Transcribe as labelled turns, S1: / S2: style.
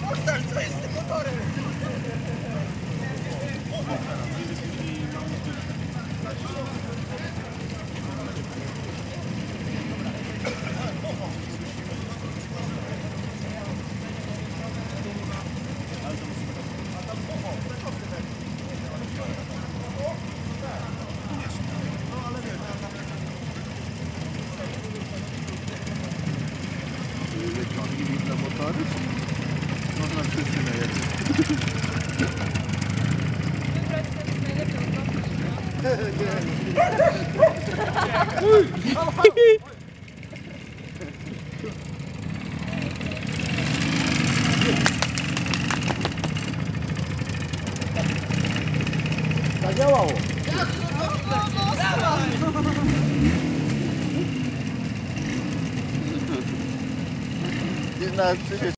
S1: Postal, co jest z tym motorem?
S2: Na motory? Można wszyscy najlepiej.
S3: Wybrać ten
S2: Zadziałało! Nie, na